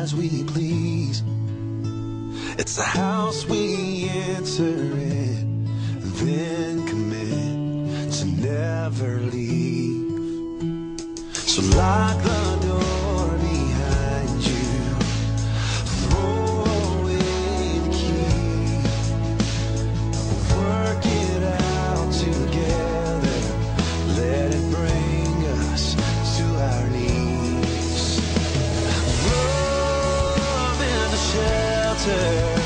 as we please. It's a house we enter in, then commit to never leave. So lock the door behind you, throw away the key, work it out together, let it bring us to our knees. Love in the shelter